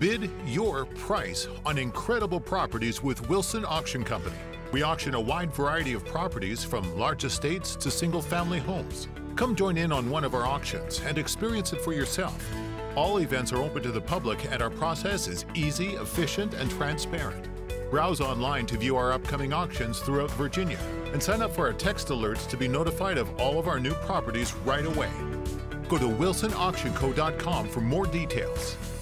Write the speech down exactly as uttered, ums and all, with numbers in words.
Bid your price on incredible properties with Wilson Auction Company. We auction a wide variety of properties from large estates to single-family homes. Come join in on one of our auctions and experience it for yourself. All events are open to the public and our process is easy, efficient, and transparent. Browse online to view our upcoming auctions throughout Virginia and sign up for our text alerts to be notified of all of our new properties right away. Go to wilson auction co dot com for more details.